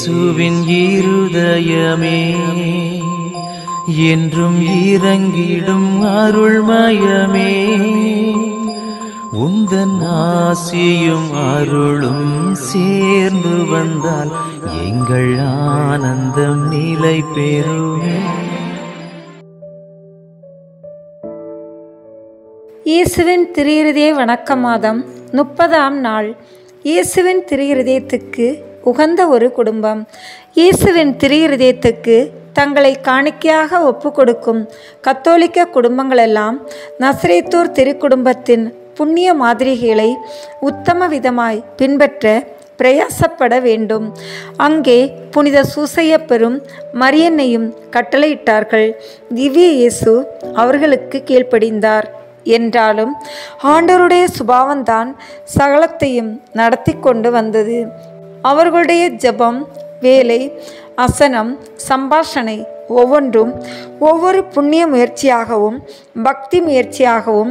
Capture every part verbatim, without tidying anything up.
இயேசுவின் இருதயமே என்றும் இறங்கிடும் அருள்மயமே, உந்தன் ஆசியும் அருளும் சேர்ந்து வந்தால் எங்கள் ஆனந்தம் நிலை பெறுமே. இயேசுவின் திரு வணக்க மாதம் முப்பதாம் நாள். இயேசுவின் திரு உகந்த ஒரு குடும்பம். இயேசுவின் திரு தங்களை காணிக்கையாக ஒப்பு கொடுக்கும் கத்தோலிக்க குடும்பங்களெல்லாம் நசரேத்தூர் திருக்குடும்பத்தின் புண்ணிய மாதிரிகளை உத்தம விதமாய் பின்பற்ற பிரயாசப்பட வேண்டும். அங்கே புனித சூசையப்பெரும் மரியன்னையும் கட்டளையிட்டார்கள். திவ்ய இயேசு அவர்களுக்கு கீழ்ப்படிந்தார். என்றாலும் ஆண்டவருடைய சுபாவம்தான் சகலத்தையும் நடத்தி கொண்டு வந்தது. அவர்களுடைய ஜெபம், வேலை, அசனம், சம்பாஷணை ஒவ்வொன்றும் ஒவ்வொரு புண்ணிய முயற்சியாகவும் பக்தி முயற்சியாகவும்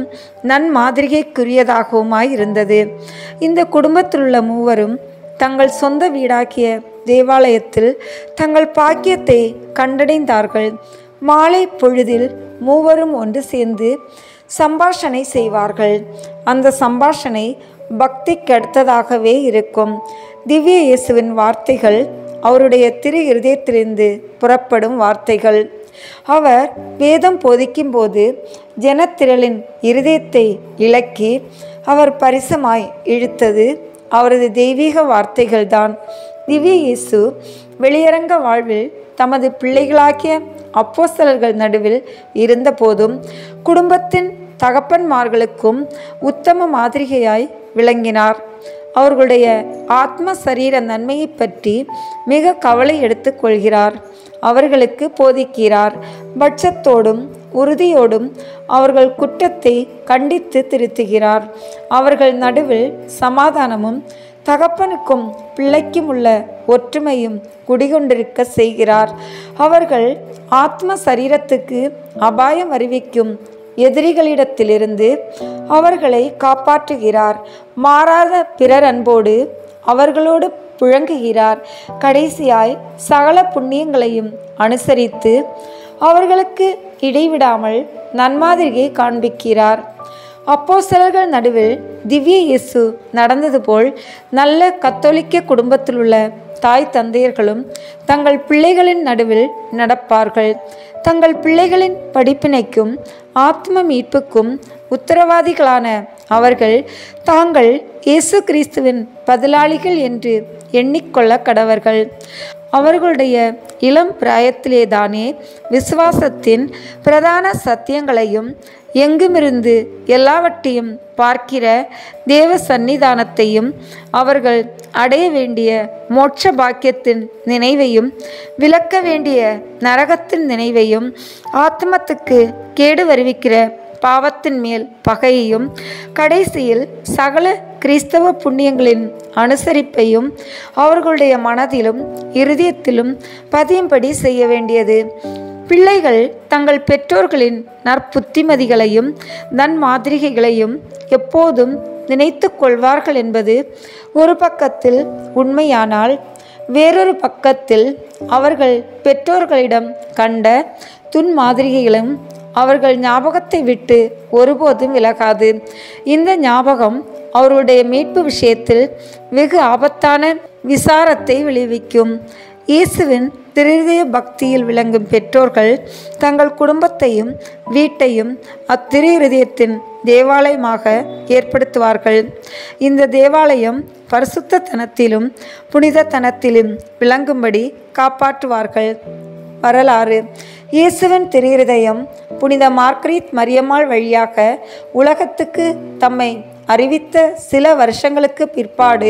நன்மாதிரிகைக்குரியதாகவுமாய் இருந்தது. இந்த குடும்பத்திலுள்ள மூவரும் தங்கள் சொந்த வீடாக்கிய தேவாலயத்தில் தங்கள் பாக்கியத்தை கண்டடைந்தார்கள். மாலை பொழுதில் மூவரும் ஒன்று சேர்ந்து சம்பாஷணை செய்வார்கள். அந்த சம்பாஷணை பக்திக்கு அடுத்ததாகவே இருக்கும். திவ்ய இயேசுவின் வார்த்தைகள் அவருடைய திரு இருதயத்திலிருந்து புறப்படும் வார்த்தைகள். அவர் வேதம் போதிக்கும் போது ஜனத்திரளின் இருதயத்தை இலக்கி அவர் பரிசமாய் இழுத்தது அவரது தெய்வீக வார்த்தைகள்தான். திவ்ய இயேசு வெளியரங்க வாழ்வில் தமது பிள்ளைகளாக்கிய அப்போஸ்தலர்கள் நடுவில் இருந்த போதும் குடும்பத்தின் தகப்பன்மார்களுக்கும் உத்தம மாதிரிகையாய் விளங்கினார். அவர்களுடைய ஆத்ம சரீர நன்மையை பற்றி மிக கவலை எடுத்து கொள்கிறார். அவர்களுக்கு போதிக்கிறார். பட்சத்தோடும் உறுதியோடும் அவர்கள் குற்றத்தை கண்டித்து திருத்துகிறார். அவர்கள் நடுவில் சமாதானமும் தகப்பனுக்கும் பிள்ளைக்கும் உள்ள ஒற்றுமையும் குடிகொண்டிருக்க செய்கிறார். அவர்கள் ஆத்ம சரீரத்துக்கு அபாயம் அறிவிக்கும் எதிரிகளிடத்திலிருந்து அவர்களை காப்பாற்றுகிறார். மாறாத பிறர் அன்போடு அவர்களோடு புழங்குகிறார். கடைசியாய் சகல புண்ணியங்களையும் அனுசரித்து அவர்களுக்கு இடைவிடாமல் நன்மாதிரியை காண்பிக்கிறார். அப்போஸ்தலர்கள் நடுவில் திவ்ய இயேசு நடந்தது போல் நல்ல கத்தோலிக்க குடும்பத்தில் உள்ள தாய் தந்தையர்களும் தங்கள் பிள்ளைகளின் நடுவில் நடப்பார்கள். தங்கள் பிள்ளைகளின் படிப்பினைக்கும் ஆத்ம மீட்புக்கும் உத்தரவாதிகளான அவர்கள் தாங்கள் இயேசு கிறிஸ்துவின் பதிலாளிகள் என்று எண்ணிக்கொள்ள கடவர்கள். அவர்களுடைய இளம் பிராயத்திலேதானே விசுவாசத்தின் பிரதான சத்தியங்களையும் எங்குமிருந்து எல்லாவற்றையும் பார்க்கிற தேவ சந்நிதானத்தையும் அவர்கள் அடைய வேண்டிய மோட்ச பாக்கியத்தின் நினைவையும் விலக்க வேண்டிய நரகத்தின் நினைவையும் ஆத்மத்துக்கு கேடு வருவிக்கிற பாவத்தின் மேல் பகையையும் கடைசியில் சகல கிறிஸ்தவ புண்ணியங்களின் அனுசரிப்பையும் அவர்களுடைய மனதிலும் இருதயத்திலும் பதியும்படி செய்ய வேண்டியது. பிள்ளைகள் தங்கள் பெற்றோர்களின் நற்புத்திமதிகளையும் நன்மாதிரிகைகளையும் எப்போதும் நினைத்து கொள்வார்கள் என்பது ஒரு பக்கத்தில் உண்மையானால், வேறொரு பக்கத்தில் அவர்கள் பெற்றோர்களிடம் கண்ட துன்மாதிரிகைகளும் அவர்கள் ஞாபகத்தை விட்டு ஒருபோதும் விலகாது. இந்த ஞாபகம் அவருடைய மீட்பு விஷயத்தில் வெகு ஆபத்தான விசாரத்தை விளைவிக்கும். இயேசுவின் திருதய பக்தியில் விளங்கும் பெற்றோர்கள் தங்கள் குடும்பத்தையும் வீட்டையும் அத்திரு இருதயத்தின் தேவாலயமாக ஏற்படுத்துவார்கள். இந்த தேவாலயம் பரிசுத்தத்தனத்திலும் புனிதத்தனத்திலும் விளங்கும்படி காப்பாற்றுவார்கள். வரலாறு. இயேசுவின் திரு இருதயம் புனித மார்கரீத் மரியம்மாள் வழியாக உலகத்துக்கு தம்மை அறிவித்த சில வருஷங்களுக்கு பிற்பாடு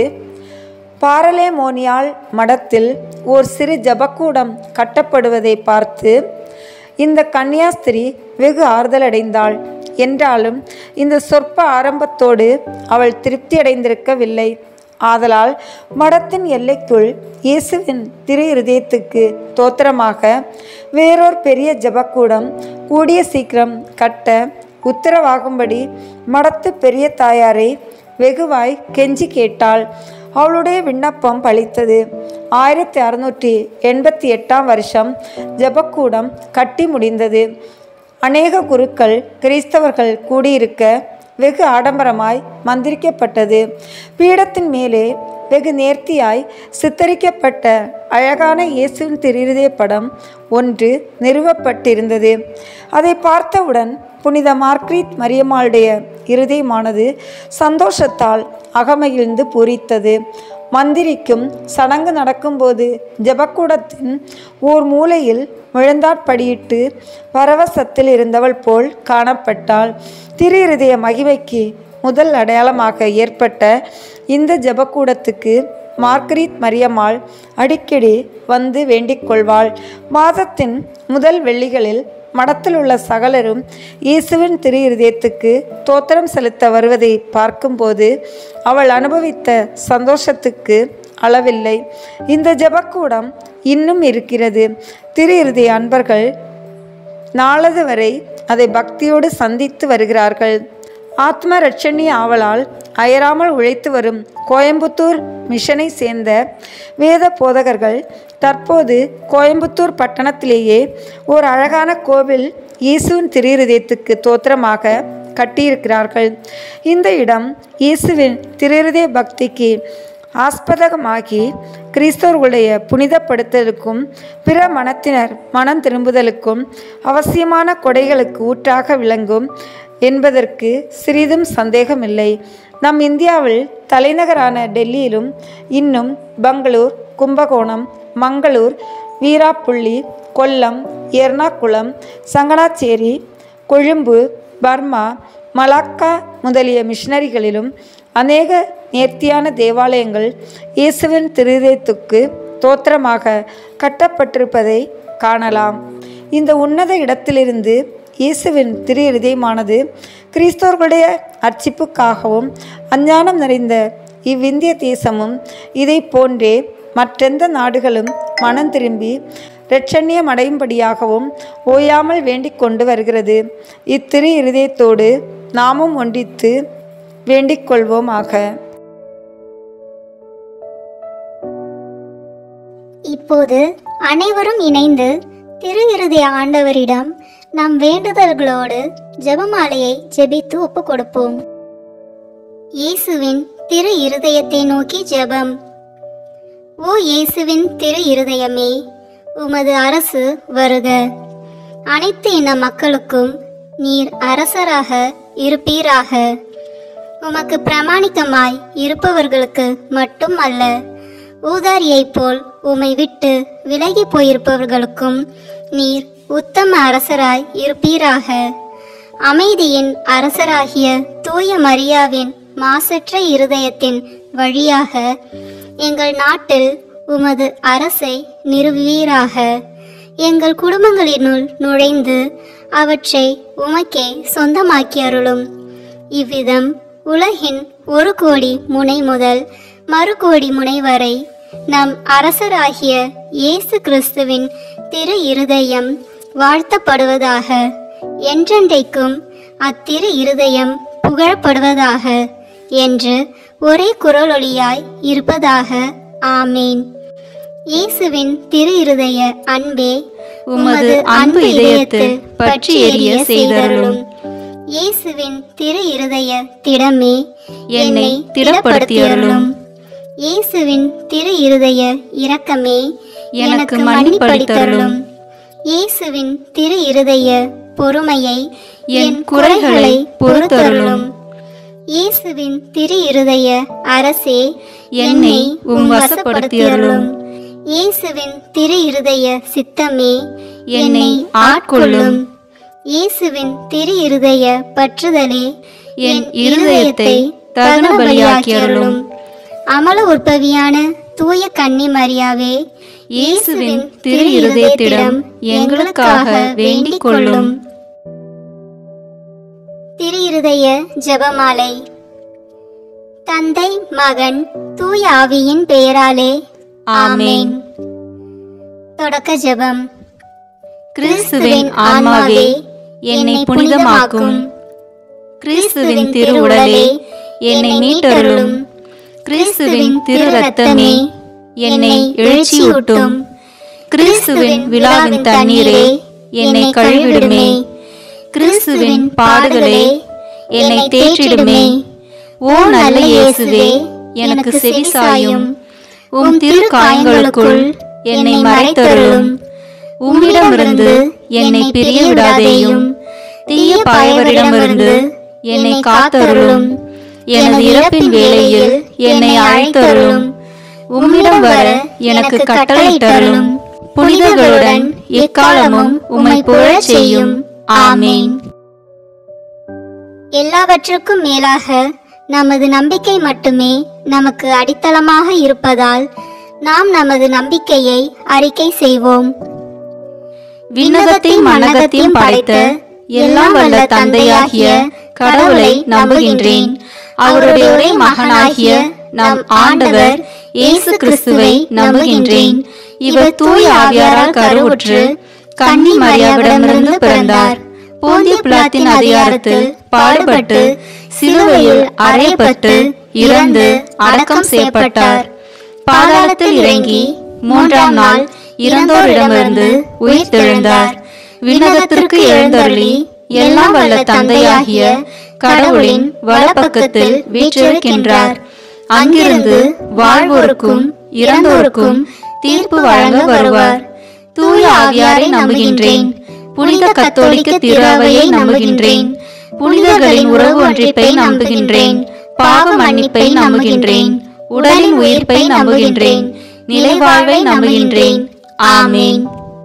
பாரலேமோனியால் மடத்தில் ஓர் சிறு ஜபக்கூடம் கட்டப்படுவதை பார்த்து இந்த கன்னியாஸ்திரி வெகு ஆறுதலடைந்தாள். என்றாலும் இந்த சொற்ப ஆரம்பத்தோடு அவள் திருப்தியடைந்திருக்கவில்லை. ஆதலால் மடத்தின் எல்லைக்குள் இயேசுவின் திரு இருதயத்துக்கு தோத்திரமாக வேறொரு பெரிய ஜபக்கூடம் கூடிய சீக்கிரம் கட்ட உத்தரவாகும்படி மடத்து பெரிய தாயாரை வெகுவாய் கெஞ்சி கேட்டாள். அவளுடைய விண்ணப்பம் பலித்தது. ஆயிரத்தி அறுநூற்றி எண்பத்தி எட்டாம் வருஷம் ஜெபக்கூடம் கட்டி முடிந்தது. அநேக குருக்கள் கிறிஸ்தவர்கள் கூடியிருக்க வெகு ஆடம்பரமாய் மந்திரிக்கப்பட்டது. பீடத்தின் மேலே வெகு நேர்த்தியாய் சித்தரிக்கப்பட்ட அழகான இயேசுவின் திருஇருதய படம் ஒன்று நிறுவப்பட்டிருந்தது. அதை பார்த்தவுடன் புனித மார்க்ரீத் மரியம்மாளுடைய இருதயமானது சந்தோஷத்தால் அகமகிழ்ந்து பூரித்தது. மந்திரிக்கும் சடங்கு நடக்கும்போது ஜெபக்கூடத்தின் ஓர் மூலையில் முழந்தாட்படியிட்டு பரவசத்தில் இருந்தவள் போல் காணப்பட்டாள். திரு இருதய மகிமைக்கு முதல் அடையாளமாக ஏற்பட்ட இந்த ஜெபக்கூடத்துக்கு மார்க்ரீத் மரியம்மாள் அடிக்கடி வந்து வேண்டிக் கொள்வாள். மாதத்தின் முதல் வெள்ளிகளில் மடத்தில் உள்ள சகலரும் இயேசுவின் திரு இருதயத்துக்கு தோத்திரம் செலுத்த வருவதை பார்க்கும்போது அவள் அனுபவித்த சந்தோஷத்துக்கு அளவில்லை. இந்த ஜெபக்கூடம் இன்னும் இருக்கிறது. திரு இருதய அன்பர்கள் நாளது வரை அதை பக்தியோடு சந்தித்து வருகிறார்கள். ஆத்ம ரட்சணிய ஆவலால் அயராமல் உழைத்து வரும் கோயம்புத்தூர் மிஷனை சேர்ந்த வேத போதகர்கள் தற்போது கோயம்புத்தூர் பட்டணத்திலேயே ஒரு அழகான கோவில் இயேசுவின் திரு இருதயத்துக்கு தோத்திரமாக கட்டியிருக்கிறார்கள். இந்த இடம் இயேசுவின் திரு இருதய பக்திக்கு ஆஸ்பதகமாகி கிறிஸ்தவர்களுடைய புனிதப்படுத்தலுக்கும் பிற மனத்தினர் மனம் திரும்புதலுக்கும் அவசியமான கொடைகளுக்கு ஊற்றாக விளங்கும் என்பதற்கு சிறிதும் சந்தேகமில்லை. நம் இந்தியாவில் தலைநகரான டெல்லியிலும் இன்னும் பெங்களூர், கும்பகோணம், மங்களூர், வீராப்புள்ளி, கொல்லம், எர்ணாகுளம், சங்கனாச்சேரி, கொழும்பு, பர்மா, மலாக்கா முதலிய மிஷனரிகளிலும் அநேக நேர்த்தியான தேவாலயங்கள் இயேசுவின் திருதயத்துக்கு தோத்திரமாக கட்டப்பட்டிருப்பதை காணலாம். இந்த உன்னத இடத்திலிருந்து இயேசுவின் திரு இருதயமானது கிறிஸ்தவர்களுடைய அர்ச்சிப்புக்காகவும் அஞ்ஞானம் நிறைந்த இவ்விந்திய தேசமும் இதை போன்றே மற்றெந்த நாடுகளும் மனம் திரும்பி இரட்சண்யம் அடையும்படியாகவும் ஓயாமல் வேண்டிக் கொண்டு வருகிறது. இத்திரு இருதயத்தோடு நாமும் ஒன்றித்து வேண்டிக் கொள்வோமாக. இப்போது அனைவரும் இணைந்து திரு இருதய ஆண்டவரிடம் நம் வேண்டுதல்களோடு ஜெபமாலையை ஜெபித்து ஒப்பு கொடுப்போம். இயேசுவின் திரு இருதயத்தை நோக்கி ஜெபம். ஓ இயேசுவின் திரு இருதயமே, உமது அரசு வருக. அனைத்து இன மக்களுக்கும் நீர் அரசராக இருப்பீராக. உமக்கு பிரமாணிக்கமாய் இருப்பவர்களுக்கு மட்டும் அல்ல, ஊதாரியைப் போல் உம்மை விட்டு விலகி போயிருப்பவர்களுக்கும் நீர் உத்தம அரசராய் இருப்பீராக. அமைதியின் அரசராகிய தூய மரியாவின் மாசற்ற இருதயத்தின் வழியாக எங்கள் நாட்டில் உமது அரசை நிறுவீராக. எங்கள் குடும்பங்களினுள் நுழைந்து அவற்றை உமக்கே சொந்தமாக்கி அருளும். இவ்விதம் உலகின் ஒரு கோடி முனை முதல் மறு கோடி முனை வரை நம் அரசராகிய இயேசு கிறிஸ்துவின் திரு இருதயம் வாழ்த்தப்படுவதாக. என்றென்றைக்கும் அத்திரு இருதயம் புகழப்படுவதாக என்று ஒரே குரலொலியாய் இருப்பதாக. ஆமேன். இயேசுவின் திரு இருதய அன்பே, உமது அன்பு இதயத்தில் பற்றி எரிய செய்தருளும். இயேசுவின் திரு இருதய திடமே, என்னை திடப்படுத்தியருளும். இயேசுவின் திரு இருதய இரக்கமே, எனக்கு மன்னிப்பளித்தருளும். இயேசுவின் திரு இருதய பொறுமையை, என் குறைகளை பொறுத்தருளும். இயேசுவின் திரு இருதய அரசே, என்னை உம் வசப்படுத்தியருளும். இயேசுவின் திரு இருதய சித்தமே, என்னை ஆட்கொள்ளும். இயேசுவின் திரு இருதய பற்றுதலே, என் இருதயத்தை தகன பலியாக்கியருளும். அமல உற்பவியான தூய கன்னி மரியாவே, இயேசுவின் திரு இருதயத்திடம் எங்களுக்காக வேண்டிக் கொள்ளும். திரு இருதய ஜெபமாலை. தந்தை, மகன், தூய ஆவியின் பெயராலே ஆமென். தொடக்க ஜெபம். கிறிஸ்துவின் ஆன்மாவே, என்னை புனிதமாக்கும். கிறிஸ்துவின் திருவுடலே, என்னை மீட்டருளும். கிறிஸ்துவின் திரு ரத்தமே என்னை எழுச்சியூட்டும். கிறிஸ்துவின் விழாவின் தண்ணீரே என்னை கழுவிடுமே. கிறிஸ்துவின் பாடுகளே என்னை தேற்றிடுமே. ஓ நல்ல இயேசுவே, எனக்கு செவிசாயும். உம் திரு காயங்களுக்குள் என்னை மறைத்தருளும். உம்மிடமிருந்து என்னை பிரிய விடாதேயும். தீய பாயவரிடமிருந்து என்னை காத்தருளும். எனது இறப்பின் வேளையில் என்னை அழைத்தருளும். உம்மிடம் வர எனக்கு கட்டளையிட்டருளும். புனிதர்களுடன் எக்காலமும் உம்மை புகழச் செய்யும். ஆமேன். எல்லாவற்றுக்கும் மேலாக நமது நம்பிக்கை மட்டுமே நமக்கு அடித்தளமாக இருப்பதால் நாம் நமது நம்பிக்கையை அறிக்கை செய்வோம். விண்ணகத்தையும் மண்ணகத்தையும் படைத்த எல்லாம் வல்ல தந்தையாகிய கடவுளை நம்புகின்றேன். அவருடைய ஒரே மகனாகிய நம் ஆண்டவர் இயேசு கிறிஸ்துவை நம்புகின்றேன். இவர் தூய ஆவியாரால் கருவுற்று கன்னி மரியாவிடமிருந்து பிறந்தார். போந்திய பிலாத்தின் அதிகாரத்தில் பாடுபட்டு சிலுவையில் அறையப்பட்டு இறந்து அடக்கம் செய்யப்பட்டார். பாதாளத்தில் இறங்கி மூன்றாம் நாள் இறந்தோரிடமிருந்து உயிர் தெழுந்தார். விண்ணகத்திற்கு எழுந்தருளி எல்லாம் வல்ல தந்தையாகிய கடவுளின் வலப்பக்கத்தில் வீற்றிருக்கின்றார். அங்கிருந்து வாழ்வோருக்கும் இறந்தோருக்கும் தீர்ப்பு வழங்க வருவார். தூய ஆவியாரை நம்புகின்றேன். புனித கத்தோலிக்க திரு அவையை நம்புகின்றேன். புனிதர்களின் உறவு ஒன்றிப்பை நம்புகின்றேன். பாவ மன்னிப்பை நம்புகின்றேன். உடலின் உயிர்ப்பை நம்புகின்றேன். நிலைவாழ்வை நம்புகின்றேன். ஆமேன்.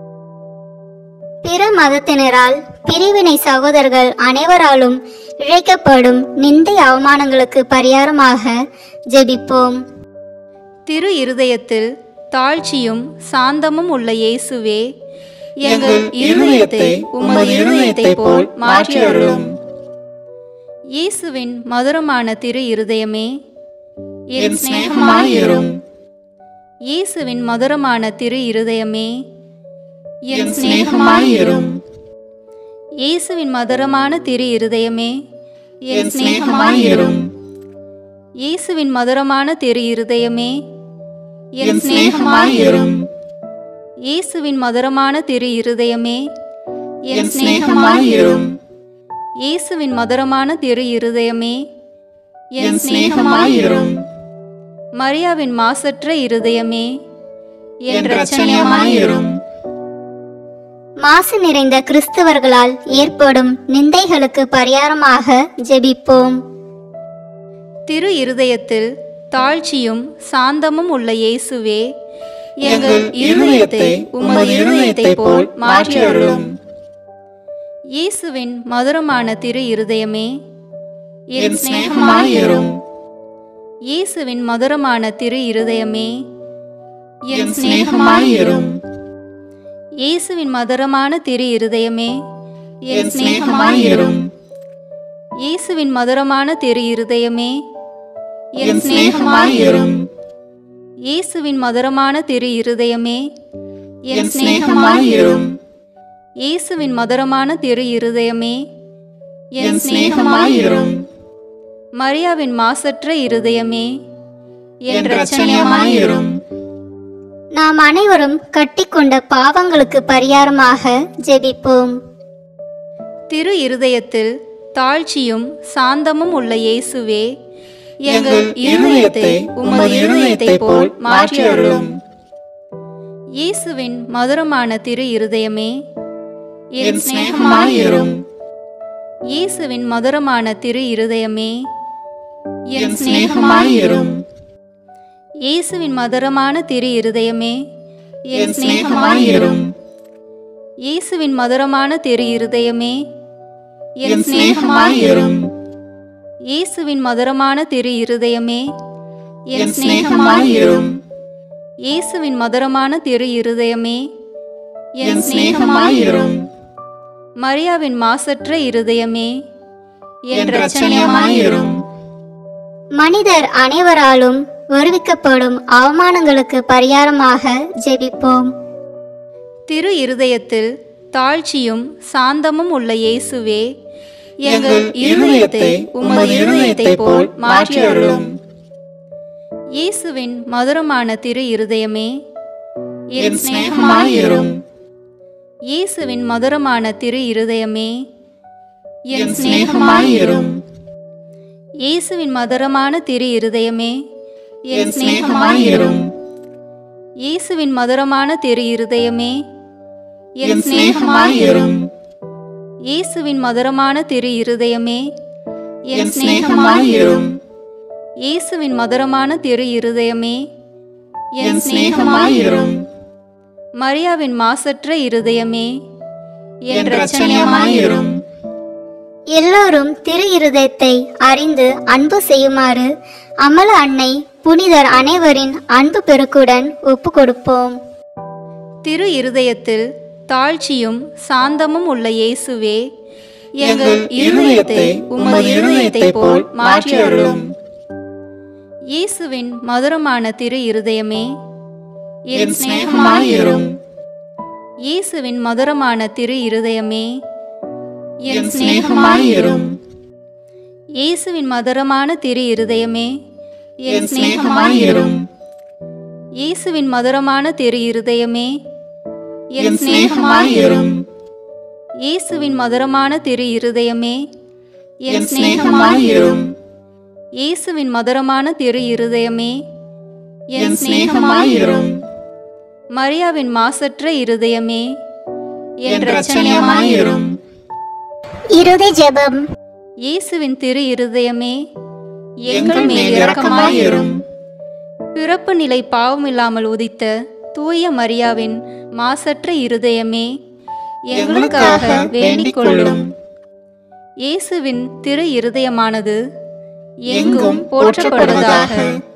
பிற மதத்தினரால் பிரிவினை சகோதரர்கள் அனைவராலும் இழைக்கப்படும் நிந்தை அவமானங்களுக்கு பரிகாரமாக ஜெபிப்போம். திரு இருதயத்தில் தாழ்ச்சியும் சாந்தமும் உள்ள இயேசுவே, எங்கள் இருதயத்தை உமது இருதயத்தை போல் மாற்றியருளும். இயேசுவின் மதுரமான திரு இருதயமே என் சிநேகமாயிரும். இயேசுவின் மதுரமான திரு இருதயமே என் சிநேகமாயிரும். இயேசுவின் மதுரமான திரு இருதயமே என் சிநேகமாயிரும். இயேசுவின் மதுரமான திரு இருதயமே என் சிநேகமாயிரும். இயேசுவின் மதுரமான திரு இருதயமே என் சிநேகமாயிரும். இயேசுவின் மதுரமான திரு இருதயமே என் சிநேகமாயிரும். மரியாவின் மாசற்ற இருதயமே என் இரட்சணியமாயிரும். மாசு நிறைந்த கிறிஸ்தவர்களால் ஏற்படும் நிந்தைகளுக்கு பரிகாரமாக ஜெபிப்போம். திரு இருதயத்தில் தாழ்ச்சியும் சாந்தமும் உள்ள இயேசுவே, எங்கள் இருதயத்தை உமது இருதயத்தை போல் மாற்றியருளும். இயேசுவின் மதுரமான திரு இருதயமே என் சிநேகமாயிரும். இயேசுவின் மதுரமான திரு இருதயமே என் சிநேகமாயிரும். இயேசுவின் மதுரமான திரு இருதயமே என் சிநேகமாயிரும். இயேசுவின் மதுரமான திரு இருதயமே என் சிநேகமாயிரும். இயேசுவின் மதுரமான திரு இருதயமே என் சிநேகமாயிரும். இயேசுவின் மதுரமான திரு இருதயமே என் சிநேகமாயிரும். மரியாவின் மாசற்ற இருதயமே என் இரட்சணியமாயிரும். நாம் அனைவரும் கட்டிக்கொண்ட பாவங்களுக்கு பரிகாரமாக ஜெபிப்போம். திரு இருதயத்தில் தாழ்ச்சியும் சாந்தமும் உள்ள இயேசுவே, எங்கள் இருதயத்தை உமது இருதயத்தை போல் மாற்றியருளும். இயேசுவின் மதுரமான திரு இருதயமே என் சிநேகமாயிரும். இயேசுவின் மதுரமான திரு இருதயமே என் சிநேகமாயிரும். இயேசுவின் மதுரமான திரு இருதயமே என் சிநேகமாயிரும். இயேசுவின் மதுரமான திரு இருதயமே என் சிநேகமாயிரும். இயேசுவின் மதுரமான திரு இருதயமே என் சிநேகமாயிரும். இயேசுவின் மதுரமான திரு இருதயமே என் சிநேகமாயிரும். மரியாவின் மாசற்ற இருதயமே என் இரட்சணியமாயிரும். மனிதர் அனைவராலும் வருவிக்கப்படும் அவமானங்களுக்கு பரிகாரமாக ஜெபிப்போம். திரு இருதயத்தில் தாழ்ச்சியும் சாந்தமும் உள்ள இயேசுவே, எங்கள் இருதயத்தை உமது இருதயத்தை போல் மாற்றியருளும். இயேசுவின் மதுரமான திரு இருதயமே என் சிநேகமாயிரும். இயேசுவின் மதுரமான திரு இருதயமே என் சிநேகமாயிரும். இயேசுவின் மதுரமான திரு இருதயமே என் சிநேகமாயிரும். இயேசுவின் மதுரமான திரு இருதயமே என் சிநேகமாயிரும். இயேசுவின் மதுரமான திரு இருதயமே என் சிநேகமாயிரும். இயேசுவின் மதுரமான திரு இருதயமே என் சிநேகமாயிரும். மரியாவின் மாசற்ற இருதயமே என் இரட்சணியமாயிரும். எல்லோரும் திரு இருதயத்தை அறிந்து அன்பு செய்யுமாறு அமல அன்னை புனிதர் அனைவரின் அன்பு பெருக்குடன் ஒப்பு கொடுப்போம். திரு இருதயத்தில் தாழ்ச்சியும் சாந்தமும் உள்ள இயேசுவே, எங்கள் இருதயத்தை உமது இருதயத்தை போல் மாற்றி அருளும். இயேசுவின் மதுரமான திரு இருதயமே என் சிநேகமாயிரும். இயேசுவின் மதுரமான திரு இருதயமே என் சிநேகமாயிரும். இயேசுவின் மதுரமான திரு இருதயமே என் சிநேகமாயிரும். இயேசுவின் மதுரமான திரு இருதயமே என் சிநேகமாயிரும். இயேசுவின் மதுரமான திரு இருதயமே என் சிநேகமாயிரும். இயேசுவின் மதுரமான திரு இருதயமே என் சிநேகமாயிரும். மரியாவின் மாசற்ற இருதயமே என் இரட்சணியமாயிரும். இருதய ஜெபம். இயேசுவின் திரு இருதயமே எங்கள் மேல் இரக்கமாயிரும். பிறப்பு நிலை பாவமில்லாமல் உதித்த தூய மரியாவின் மாசற்ற இருதயமே எங்களுக்காக வேண்டிக் கொள்ளும். இயேசுவின் திரு இருதயமானது எங்கும் போற்றப்படுவதாக.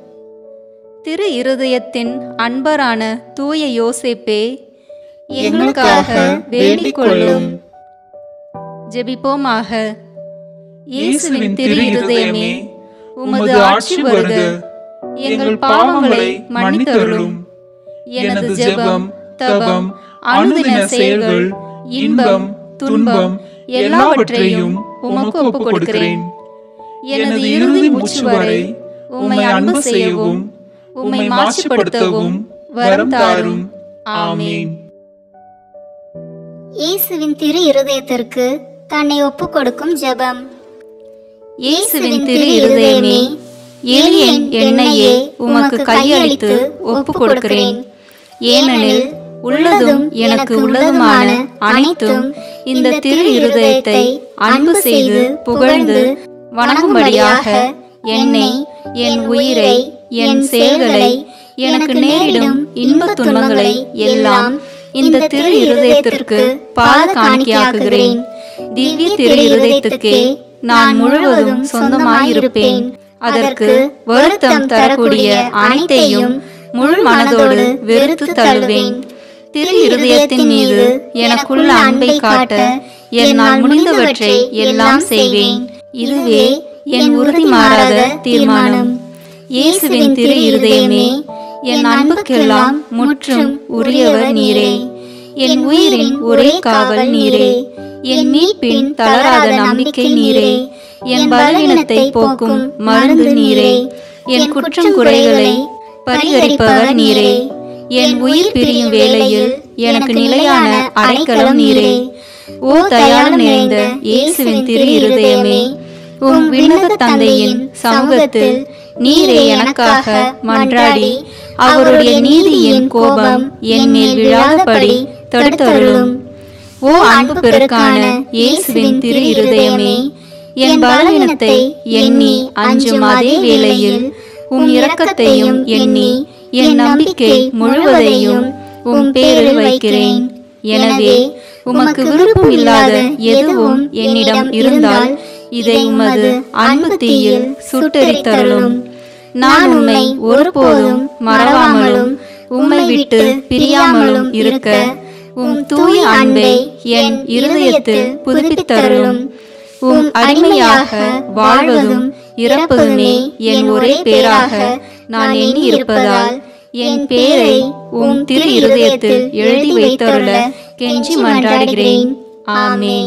திரு இருதயத்தின் அன்பரான தூய யோசேப்பே எங்களுக்காக வேண்டிக் கொள்ளும். ஜெபிப்போமாக. இயேசுவின் திரு இருதயமே, உமது ஆட்சி வருக. எங்கள் பாவங்களை மன்னித்தருளும். எனது ஜெபம், தபம், அனுதின செயல்கள், இன்பம், துன்பம் எல்லாவற்றையும் உமக்கு ஒப்புக் கொடுக்கிறேன். எனது இறுதி மூச்சு வரை உம்மை அன்பு செய்யவும் உம்மை மாசுபடுத்தவும் வரம் தாரும். ஆமென். இயேசுவின் திரு இருதயத்திற்கு தன்னை ஒப்பு கொடுக்கும் ஜெபம். இயேசுவின் திரு இருதயமே, எளிய என்னையே உமக்கு கையளித்து ஒப்புக் கொடுக்கிறேன். ஏனெனில் உள்ளதும் எனக்கு உள்ளதுமான அனைத்தும் இந்த திரு இருதயத்தை அன்பு செய்து புகழ்ந்து வணங்கும்படியாக என்னை, என் உயிரை, என் செயல்களை, எனக்கு நேரிடும் இன்பத் துன்பங்களை எல்லாம் இந்த திரு இருதயத்திற்கு பாத காணிக்கையாக்குகிறேன். திவ்ய திரு இருதயத்துக்கே நான் முழுவதும் சொந்தமாயிருப்பேன். அதற்கு வருத்தம் தரக்கூடிய அனைத்தையும் முழு மனதோடு வெறுத்து தள்ளுவேன். திரு இருதயத்தின் மீது எனக்குள்ள அன்பை காட்ட என்னால் முடிந்தவற்றை எல்லாம் செய்வேன். இதுவே என் உறுதி மாறாத தீர்மானம். இயேசுவின் திரு இருதயமே, என் அன்புக்கெல்லாம் முற்றும் உரியவர் நீரே. என் உயிரின் ஒரே காவல் நீரே. என் மீட்பின் தளராத நம்பிக்கை நீரே. என் பலவீனத்தை போக்கும் மருந்து நீரே. என் குற்றம் குறைகளை பரிகரிப்பவர் நீரே. என் உயிர் பிரியும் வேளையில் எனக்கு நிலையான அடைக்கலம் நீரே. ஓ தயாளம் நிறைந்த இயேசுவின் திரு இருதயமே, உம் விண்ணக தந்தையின் சமூகத்தில் நீரே எனக்காக மன்றாடி அவருடைய நீதியின் கோபம் என் மேல் விழாதபடி தடுத்தருளும். ஓ அன்பு பெருக்கான இயேசுவின் திரு இருதயமே, என் பலவீனத்தை எண்ணி அஞ்சும் அதே வேளையில் உம் இரக்கத்தையும் எண்ணி என் நம்பிக்கை முழுவதையும் உம் பேரில் வைக்கிறேன். எனவே உமக்கு விருப்பம் இல்லாத எதுவும் என்னிடம் இருந்தால் இதை உமது அன்பு தீயில் சுட்டெரித்தருளும். நான் உம்மை ஒருபோதும் மறவாமலும் உம்மை விட்டு பிரியாமலும் இருக்க உம் தூய அன்பை என் இருதயத்தில் புதுப்பித்தருளும். உம் அடிமையாக வாழ்வதும் இறப்பதுமே என் ஒரே பேராக நான் எண்ணி இருப்பதால் என் பேரை உம் திரு இருதயத்தில் எழுதி வைத்தருள கெஞ்சி மன்றாடுகிறேன். ஆமென்.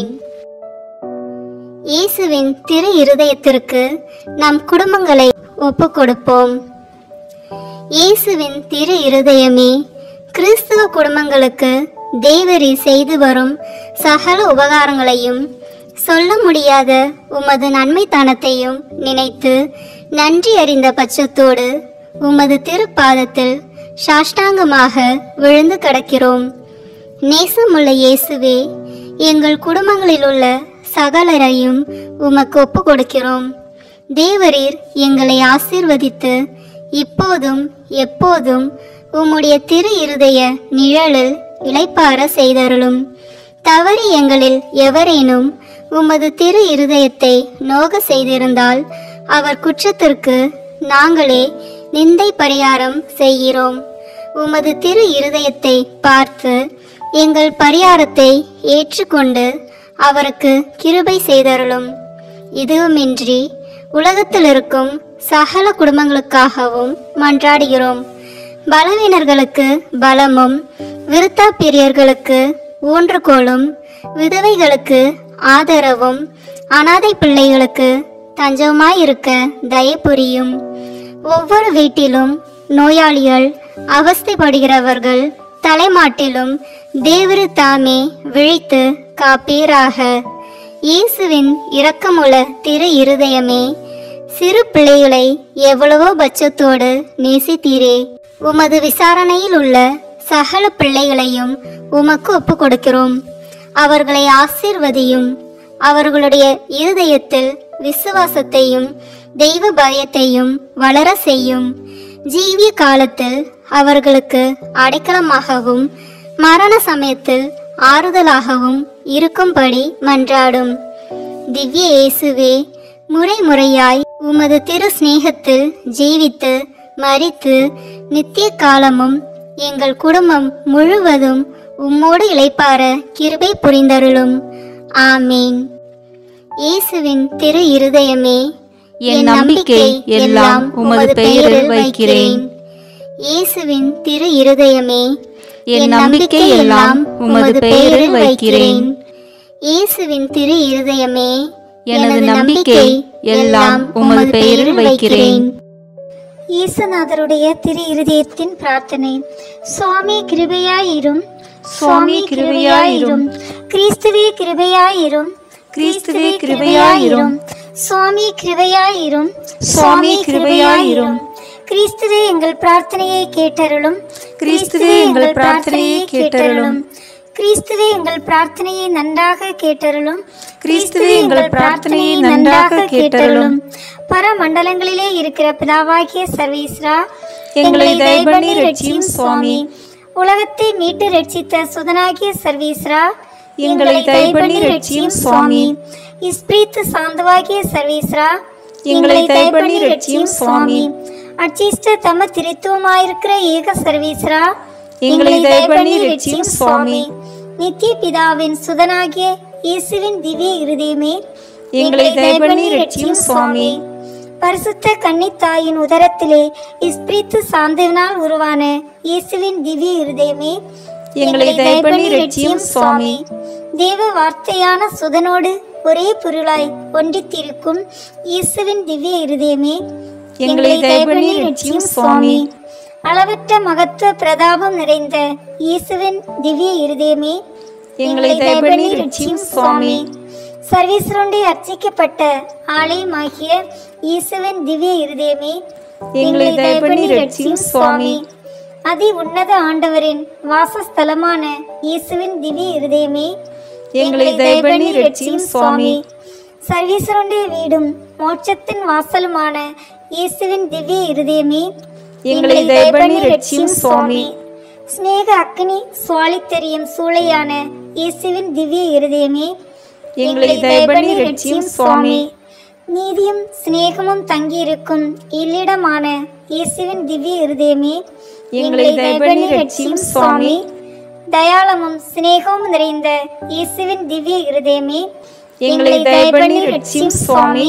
இயேசுவின் திரு இருதயத்திற்கு நம் குடும்பங்களை ஒப்பு கொடுப்போம். இயேசுவின் திரு இருதயமே, கிறிஸ்துவ குடும்பங்களுக்கு தேவரீர் செய்து வரும் சகல உபகாரங்களையும் சொல்ல முடியாத உமது நன்மைத்தனத்தையும் நினைத்து நன்றி அறிந்த பட்சத்தோடு உமது திருப்பாதத்தில் சாஷ்டாங்கமாக விழுந்து கிடக்கிறோம். நேசமுள்ள இயேசுவே, எங்கள் குடும்பங்களில் உள்ள சகலரையும் உமக்கு ஒப்பு கொடுக்கிறோம். தேவரீர் எங்களை ஆசீர்வதித்து இப்போதும் எப்போதும் உம்முடைய திரு இருதய நிழலில் இளைப்பார செய்தருளும். தவறி எங்களில் எவரேனும் உமது திரு இருதயத்தை நோக செய்திருந்தால் அவர் குற்றத்திற்கு நாங்களே நிந்தை பரிகாரம் செய்கிறோம். உமது திரு இருதயத்தை பார்த்து எங்கள் பரிகாரத்தை ஏற்றுக்கொண்டு அவருக்கு கிருபை செய்தருளும். இதுவுமின்றி உலகத்தில் இருக்கும் சகல குடும்பங்களுக்காகவும் மன்றாடுகிறோம். பலவீனர்களுக்கு பலமும், விருத்தாப்பிரியர்களுக்கு ஊன்றுகோலும், விதவைகளுக்கு ஆதரவும், அனாதை பிள்ளைகளுக்கு தஞ்சமாயிருக்க தயை புரியும். ஒவ்வொரு வீட்டிலும் நோயாளிகள், அவஸ்தைப்படுகிறவர்கள் தலைமாட்டிலும் தேவரு தாமே விழித்து காப்பீராக. இயேசுவின் இரக்கமுள்ள திரு இருதயமே, சிறு பிள்ளைகளை எவ்வளவோ பட்சத்தோடு நேசித்தீரே. உமது விசாரணையில் உள்ள சகல பிள்ளைகளையும் உமக்கு ஒப்பு கொடுக்கிறோம். அவர்களை ஆசீர்வதியும். அவர்களுடைய இருதயத்தில் விசுவாசத்தையும் தெய்வ பயத்தையும் வளர செய்யும். ஜீவிய காலத்தில் அவர்களுக்கு அடைக்கலமாகவும் மரண சமயத்தில் ஆறுதலாகவும் இருக்கும்படி மன்றாடும். திவ்ய இயேசுவே, முறை முறையாய் உமது திரு சிநேகத்தில் ஜீவித்து மரித்து நித்திய காலமும் எங்கள் குடும்பம் முழுவதும் உம்மோடு இளைப்பார கிருபை புரிந்தருளும். ஆமீன். இயேசுவின் திரு இருதயமே, என் நம்பிக்கை எல்லாம் உமது பெயரில் வைக்கிறேன். இயேசுவின் திரு இருதயமே, என் நம்பிக்கை எல்லாம் உமது பெயரில் வைக்கிறேன். இயேசுவின் திரு இருதயமே, எனது நம்பிக்கை எல்லாம் உமது பெயரில் வைக்கிறேன். இயேசுநாதருடைய திரு இருதயத்தின் பிரார்த்தனை. சுவாமி கிருபையாயிரும், சுவாமி கிருபையாயிரும், கிறிஸ்துவே கிருபையாயிரும், கிறிஸ்துவே கிருபையாயிரும், சுவாமி கிருபையாயிரும், சுவாமி கிருபையாயிரும். கிறிஸ்துவே எங்கள் பிரார்த்தனையை கேட்டருளும், கிறிஸ்துவே எங்கள் பிரார்த்தனையை கேட்டருளும், கிறிஸ்துவே எங்கள் பிரார்த்தனையை நன்றாக கேட்டருளும், கிறிஸ்துவே எங்கள் பிரார்த்தனையை நன்றாக கேட்டருளும். பரமண்டலங்களிலே இருக்கிற பிதாவாகிய சர்வேஸ்வரா, எங்களை தயவு பண்ணி ரட்சியும் சுவாமி. உலகத்தை மீட்டு ரட்சித்த சுதனாகிய சர்வேஸ்வரா, எங்களை தயவு பண்ணி ரட்சியும் சுவாமி. இஸ்பிரித்து சாந்தவாகிய சர்வேஸ்வரா, எங்களை தயவு பண்ணி ரட்சியும் சுவாமி. அச்சிஷ்ட தம திரித்துவமாயிருக்கிற ஏக சர்வேஸ்வரா, எங்களை தயவு பண்ணி ரட்சியும் சுவாமி. நித்திய பிதாவின் சுதனாகிய இயேசுவின் திவ்ய இருதயமே, எங்களை தயவு பண்ணி ரட்சியும் சுவாமி. பரிசுத்த கன்னித்தாயின் உதரத்திலே இஸ்பிரித்து சாந்தவினால் உருவான இயேசுவின் திவ்ய இருதயமே, எங்களை தயவு பண்ணி ரட்சியும் சுவாமி. தேவ வார்த்தையான சுதனோடு ஒரே பொருளாய் ஒன்றித்திருக்கும் இயேசுவின் திவ்ய இருதயமே, எங்களை தயவு பண்ணி ரட்சியும் சுவாமி. அளவற்ற மகத்துவ பிரதாபம் நிறைந்த இயேசுவின் திவ்ய இருதயமே, எங்களை தயவு பண்ணி ரட்சியும் சுவாமி. சர்வேஸ்வரனுடைய அர்ச்சிக்கப்பட்ட ஆலயமாகிய இயேசுவின் திவ்ய இருதயமே, எங்களை தயவு பண்ணி ரட்சியும் சுவாமி. அதி உன்னத ஆண்டவரின் வாசஸ்தலமான இயேசுவின் திவ்ய இருதயமே, எங்களை தயவு பண்ணி ரட்சியும் சுவாமி. சர்வேஸ்வரனுடைய வீடும் மோட்சத்தின் வாசலுமான இயேசுவின் திவ்ய இருதயமே, எங்களை தயவு பண்ணி ரட்சியும் சுவாமி. ஸ்நேக அக்னி சுவாலித்தெரியும் சூளையான இயேசுவின் திவ்ய இருதயமே, எங்களை தயவு பண்ணி ரட்சியும் சுவாமி. நீதியும் சிநேகமும் தங்கியிருக்கும் இல்லிடமான இயேசுவின் திவ்ய இருதயமே, எங்களை தயவு பண்ணி ரட்சியும் சுவாமி. தயாளமும் சிநேகமும் நிறைந்த இயேசுவின் திவ்ய இருதயமே, எங்களை தயவு பண்ணி ரட்சியும் சுவாமி.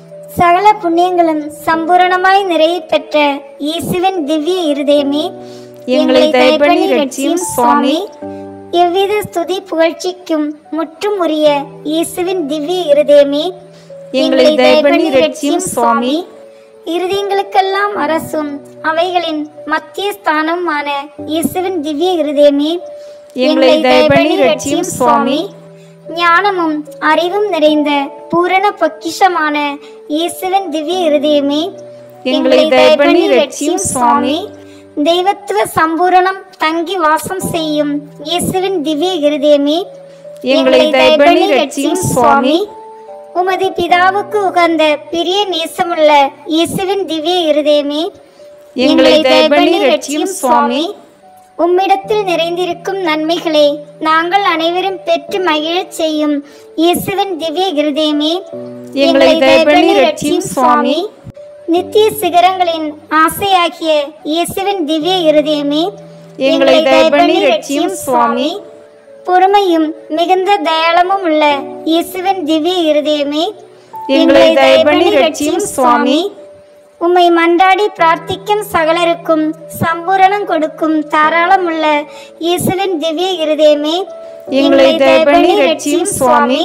சகல புண்ணியங்களும் சம்பூரணமாய் நிறைய பெற்ற இயேசுவின் திவ்ய இருதயமே, எங்களை தயவு பண்ணி ரட்சியும் சுவாமி. எவ்வித ஸ்துதி புகழ்ச்சிக்கும் முற்றும் உரிய இயேசுவின் திவ்ய இருதயமே, எங்களை தயவு பண்ணி ரட்சியும் சுவாமி. இருதயங்களுக்கெல்லாம் அரசும் அவைகளின் மத்திய ஸ்தானமான இயேசுவின் திவ்ய இருதயமே, எங்களை தயபண்ணி ரட்சியும் சுவாமி. ஞானமும் அறிவும் நிறைந்த பூரண பொக்கிஷமான இயேசுவின் திவ்ய இருதயமே, எங்களை தயபண்ணி ரட்சியும் சுவாமி. தெய்வத்துவ சம்பூரணம் தங்கி வாசம் செய்யும் இயேசுவின் திவ்ய இருதயமே, எங்களை தயபண்ணி ரட்சியும் சுவாமி. உமது பிதாவுக்கு உகந்த பிரிய நேசமுள்ள இயேசுவின் திவ்ய இருதயமே, எங்களை தயபண்ணி ரட்சியும் சுவாமி. உம்மிடத்தில் நிறைந்திருக்கும் நன்மைகளை நாங்கள் அனைவரும் பெற்று மகிழச் செய்யும் இயேசுவின் திவ்ய இருதயமே, எங்களை தயபண்ணி ரட்சியும் சுவாமி. நித்திய சிகரங்களின் ஆசையாகிய இயேசுவின் திவ்ய இருதயமே, எங்களை தயபண்ணி ரட்சியும் சுவாமி. பொறுமையும் மிகுந்த தயாளமும் உள்ள இயேசுவின் திவ்ய இருதயமே, எங்களை தயபண்ணி ரட்சியும் சுவாமி. உம்மை மன்றாடி பிரார்த்திக்கும் சகலருக்கும் சம்பூரணம் கொடுக்கும் தாராளம் உள்ள இயேசுவின் திவ்ய இருதயமே, எங்களை தயபண்ணி ரட்சியும் சுவாமி.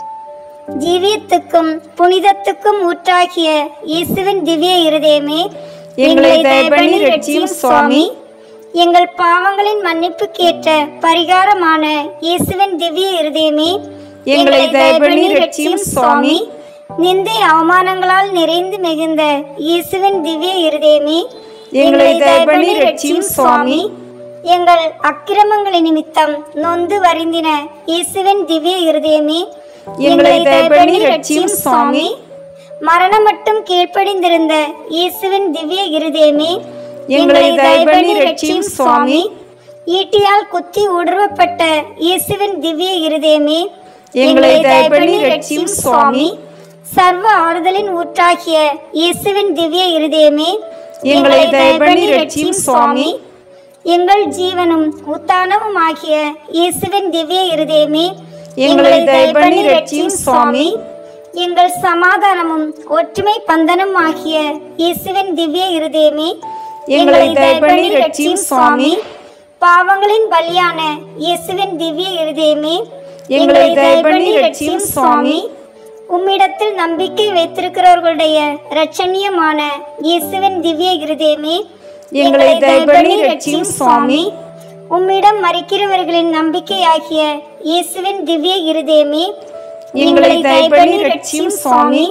ஜீவியத்துக்கும் புனிதத்துக்கும் ஊற்றாகிய இயேசுவின் திவ்ய இருதயமே, எங்களை தயபண்ணி ரட்சியும் சுவாமி. எங்கள் பாவங்களின் மன்னிப்புக்கேற்ற பரிகாரமான இயேசுவின் திவ்ய இருதயமே, எங்களை தயபண்ணி ரட்சியும் சுவாமி. நிந்தை அவமானங்களால் நிறைந்து மிகுந்த இயேசுவின் திவ்ய இருதயமே, எங்களை தயபண்ணி ரட்சியும் சுவாமி. எங்கள் அக்கிரமங்களின் நிமித்தம் நொந்து வருந்தின இயேசுவின் திவ்ய இருதயமே, எங்களை தயபண்ணி ரட்சியும் சுவாமி. மரணம் மட்டும் கீழ்ப்படிந்திருந்த இயேசுவின் திவ்ய இருதயமே, எங்களை தயபண்ணி ரட்சியும் சுவாமி. ஈட்டியால் குத்தி ஊடுருவப்பட்ட இயேசுவின் திவ்ய இருதயமே, எங்களை தயபண்ணி ரட்சியும் சுவாமி. சர்வ ஆறுதலின் ஊற்றாகிய இயேசுவின் திவ்ய இருதயமே, எங்களை தயபண்ணி ரட்சியும் சுவாமி. எங்கள் ஜீவனும் உத்தானமும் ஆகிய இயேசுவின் திவ்ய இருதயமே, எங்களை தயபண்ணி ரட்சியும் சுவாமி. எங்கள் சமாதானமும் ஒற்றுமை பந்தனும் ஆகிய இயேசுவின் திவ்ய இருதயமே, எங்களை தயபண்ணி ரட்சியும் சுவாமி. பாவங்களின் பலியான இயேசுவின் திவ்ய இருதயமே, எங்களை தயபண்ணி ரட்சியும் சுவாமி. உம்மிடத்தில் நம்பிக்கை வைத்திருக்கிறவர்களுடைய இரட்சணியமான இயேசுவின் திவ்ய இருதயமே, எங்களை தயபண்ணி ரட்சியும் சுவாமி. உம்மிடம் மறிக்கிறவர்களின் நம்பிக்கையாகிய இயேசுவின் திவ்ய இருதயமே, எங்களை தயபண்ணி ரட்சியும் சுவாமி.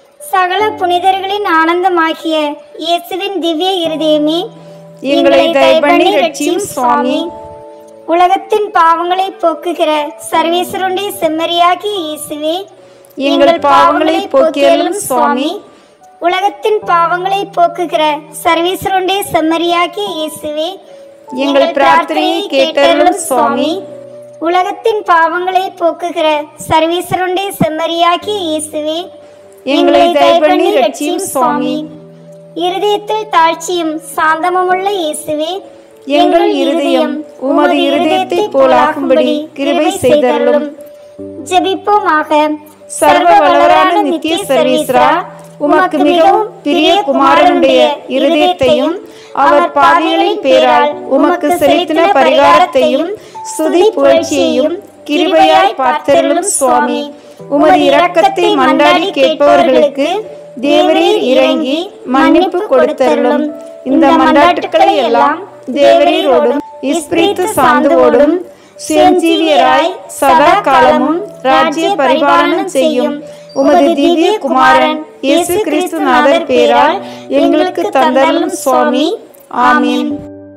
சகல புனிதர்களின் ஆனந்தமாகிய இயேசுவின் திவ்ய இருதயமே, எங்களை தயபண்ணி ரட்சியும் சுவாமி. உலகத்தின் பாவங்களை போக்குகிற சர்வேஸ்வருடைய செம்மறியாகிய இயேசுவே, எங்கள் பாவங்களை போக்கியருளும் சுவாமி. உலகத்தின் பாவங்களை போக்குகிற சர்வேஸ்வருடைய செம்மறியாகிய இயேசுவே, எங்கள் பிரார்த்தனையை கேட்டருளும் சுவாமி. உலகத்தின் பாவங்களை போக்குகிற சர்வேஸ்வருடைய செம்மறியாகிய இயேசுவே, எங்களை தயபண்ணி ரட்சியும் சுவாமி. இருதயத்தில் தாழ்ச்சியும் சாந்தமுமுள்ள இயேசுவே, எங்கள் இருதயம் உமது இருதயத்தை போலாகும்படி கிருபை செய்தருளும். ஜெபிப்போமாக. சர்வ வல்லவரான நித்திய சர்வேஸ்வரா, உமக்கு மிகவும் பிரிய குமாரனுடைய இருதயத்தையும் அவர் பாதைகளின் பேரால் உமக்கு செலுத்தின பரிகாரத்தையும் ஸ்துதி புகழ்ச்சியையும் கிருபையாய் பார்த்தருளும் சுவாமி. உமது இரக்கத்தை மன்றாடி கேட்பவர்களுக்கு தேவரீர் இறங்கி மன்னிப்பு கொடுத்தருளும். இந்த மன்றாட்டுக்களை எல்லாம் தேவரீரோடும் இஸ்பிரித்து சாந்துவோடும் செஞ்சீவியராய் சதா காலமும் ராஜ்ய பரிபாலனம் செய்யும் உமது திவ்ய குமாரன் இயேசு கிறிஸ்துநாதர் பேரால் எங்களுக்கு தந்தருளும் சுவாமி. ஆமீன்.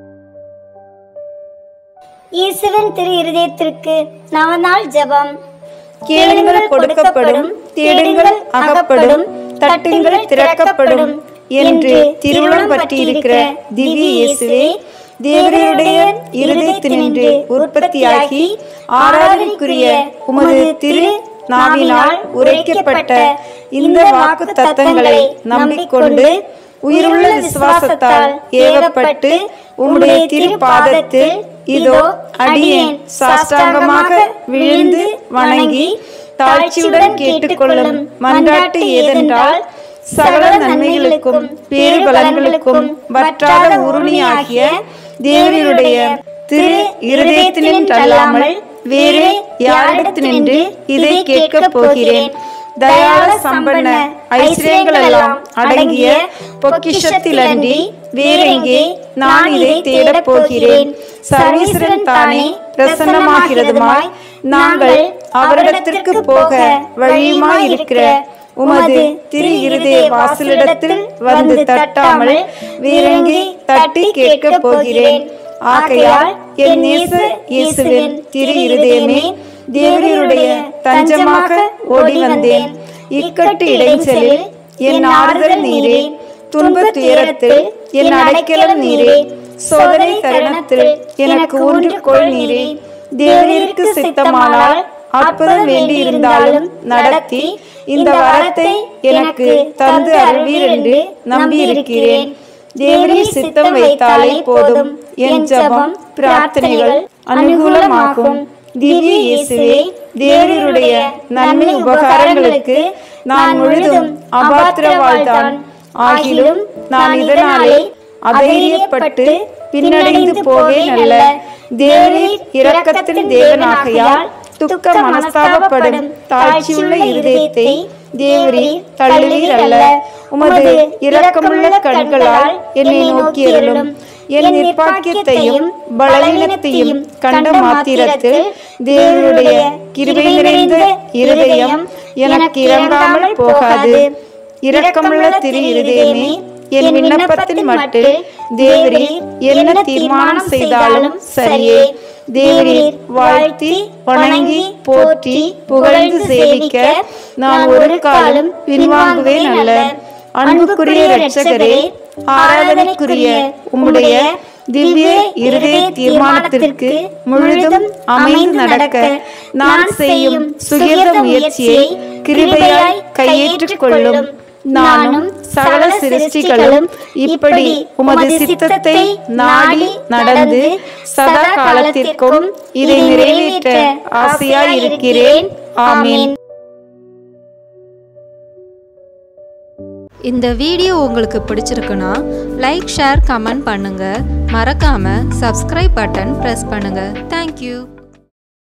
இயேசுவின் திரு இருதயத்திற்கு நவநாள் ஜெபம். கேளுங்கள் கொடுக்கப்படும், தேடுங்கள் அகப்படும், தட்டுங்கள் திறக்கப்படும் என்று திருவுளம் பற்றியிருக்கிற திவ்ய இயேசுவே, தேவருடைய இருதயத்தினின்று உற்பத்தியாகி ஆராதனைக்குரிய உமது திரு நாவினால் உரைக்கப்பட்ட இந்த வாக்கு தத்தங்களை நம்பிக்கொண்டு உயிருள்ள விசுவாசத்தால் ஏவப்பட்டு உம்முடைய திருப்பாதத்தில் இதோ அடியேன் சாஷ்டாங்கமாக விழுந்து வணங்கி தாழ்ச்சியுடன் கேட்டுக்கொள்ளும் மன்றாட்டு ஏதென்றால், சகல நன்மைகளுக்கும் பேருபலன்களுக்கும் வற்றாத உருணியாகிய தேவருடைய திரு இருதயத்தினின்றல்லாமல் வேறு யாரிடத்தினின்று இதை கேட்கப் போகிறேன். தயாள சம்பன்ன ஐஸ்வர்யங்களெல்லாம் அடங்கிய பொக்கிஷத்திலன்றி வேறெங்கே நான் இதை தேடப் போகிறேன். சர்வேஸ்வரன் தானே பிரசன்னமாகிறதுமாய் நாங்கள் அவரிடத்திற்கு போக வழியுமாய் இருக்கிற உமது திரு இருதய வாசலிடத்தில் வந்து தட்டாமல் வேறெங்கே தட்டி கேட்கப் போகிறேன். ஆகையால் என் நேச இயேசுவின் திரு இருதயமே, தேவரீருடைய தஞ்சமாக ஓடி வந்தேன். இக்கட்டு இடைச்சலில் என் ஆறுதல் நீரே, துன்பத் துயரத்தில் என் அடைக்கலம் நீரே, சோதனை தருணத்தில் எனக்கு ஊன்றுகோல் நீரே. தேவரீருக்கு சித்தமானால் அற்புதம் வேண்டியிருந்தாலும் நடத்தி இந்த வரத்தை எனக்கு தந்து அருள்வீர் என்று நம்பியிருக்கிறேன். தேவரீர் சித்தம் வைத்தாலே போதும், என் ஜெபம் பிரார்த்தனைகள் அனுகூலமாகும். திவ்ய இயேசுவே, தேவரீருடைய நன்மை உபகாரங்களுக்கு நான் முழுதும் அபாத்திரவாள்தான். ஆகிலும் நான் இதனாலே அதைரியப்பட்டு பின்னடைந்து போவேன் அல்ல. தேவரீர் இரக்கத்தின் தேவனாகையால் துக்க மனஸ்தாபப்படும் தாழ்ச்சியுள்ள இருதயத்தை தேவரீர் தள்ளுவீர் அல்ல. உமது இரக்கமுள்ள கண்களால் என்னை நோக்கியருளும். என் நிர்பாக்கியத்தையும் பலவீனத்தையும் கண்ட மாத்திரத்தில் தேவருடைய கிருபை நிறைந்த இருதயம் எனக்கு இறங்காமல் போகாது. இரக்கமுள்ள திரு இருதயமே, என் விண்ணப்பத்தின் மட்டில் தேவரீர் என்ன தீர்மானம் செய்தாலும் சரியே. தேவரீர் வாழ்த்தி வணங்கி போற்றி புகழ்ந்து சேவிக்க நான் ஒரு காலம் பின்வாங்குவேன் அல்ல. அன்புக்குரிய இரட்சகரே, ஆராதனைக்குரிய உம்முடைய திவ்ய இருதய தீர்மானத்திற்கு முழுதும் அமைந்து நடக்க நான் செய்யும் சுகிர்த முயற்சியை கிருபையாய் கையேற்றுக் கொள்ளும். நானும் சகல சிருஷ்டிகளும் இப்படி உமது சித்தத்தை நாடி நடந்து சதா காலத்திற்கும் இதை நிறைவேற்ற ஆசையாய் இருக்கிறேன். ஆமீன். இந்த வீடியோ உங்களுக்கு பிடிச்சிருக்குன்னா லைக், ஷேர், கமெண்ட் பண்ணுங்க. மறக்காம சப்ஸ்கிரைப் பட்டன் பிரஸ் பண்ணுங்க. தேங்க்யூ.